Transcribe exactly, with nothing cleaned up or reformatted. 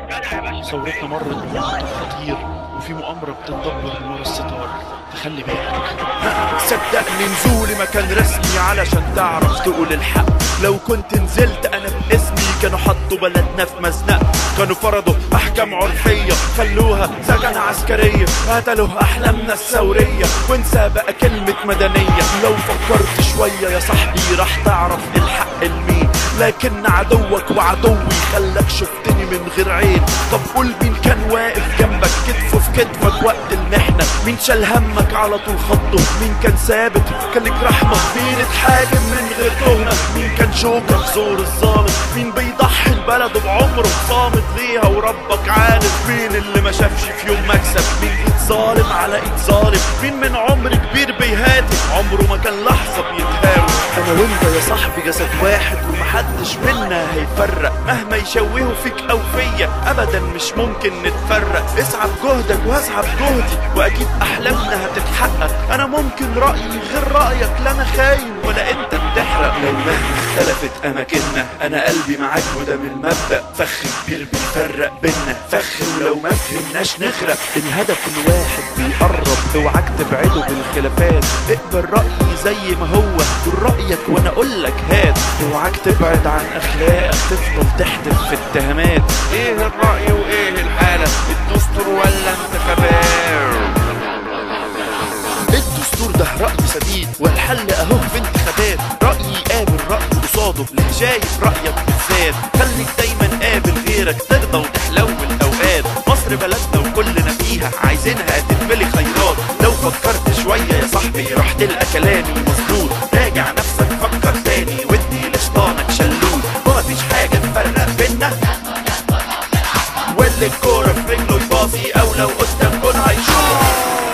ثورتنا مرت بوقت خطير، وفي مؤامرة بتتدبر من ورا الستار، تخلي بالك. صدقني نزولي ما كان رسمي علشان تعرف تقول الحق. لو كنت نزلت انا باسمي كانوا حطوا بلدنا في مزنقة، كانوا فرضوا احكام عرفية خلوها سجن عسكرية، قتلوا احلامنا الثورية وانسى بقى كلمة مدنية. لو فكرت شوية يا صاحبي راح تعرف الحق لمين، لكن عدوك وعدوي خلك شفتني من غير عين. طب قول مين كان واقف جنبك كتفه في كتفك وقت المحنة؟ مين شال همك على طول خطه؟ مين كان ثابت كان لك رحمة؟ مين اتحاكم من غير تهمة؟ مين كان شوكة في زور الظالم؟ مين بيضحي ببلده بعمره صامت ليها وربك عالم؟ مين اللي ما شافش في يوم مكسب؟ مين ايد ظالم على ايد ظالم؟ مين من عمر كبير بيهاتف عمره ما كان لحظة بيتهاوي؟ انا وانت يا صاحبي جسد واحد ومحدش منا هيفرق، مهما يشوهوا فيك او فيا ابدا مش ممكن نتفرق. اسعى بجهدك واسعى بجهدي واكيد احلامنا هتتحقق. انا ممكن رايي غير رايك، لا انا خاين ولا انت بتحرق. لو مهما اختلفت اماكننا انا قلبي معاك وده من المبدا، فخ كبير بيفرق بينا فخ، ولو ما فهمناش نغرق. الهدف الواحد بيقرب اوعاك تبعده بالخلافات، اقبل رايي زي ما هو قول رايك وانا اقول لك هات. اوعاك تبعد عن اخلاقك تفضل تحدف في اتهامات. ايه الرأي وايه الحالة؟ الدستور ولا انتخابات؟ الدستور ده رأي سديد والحل اهو في انتخابات. رأيي قابل رأي قصاده اللي شايف رأيك بالذات. خليك دايما قابل غيرك ترضى وتحلو الاوقات. مصر بلدنا وكلنا فيها عايزينها تتملي خيرات. لو فكرت شوية يا صاحبي راح تلقى كلامي مظبوط. راجع نفسك فكر تاني وادي لشطانك شلوت، ومفيش حاجة تفرق بينا واللي الكورة في رجله يباصي او لو قدام جون هيشوط.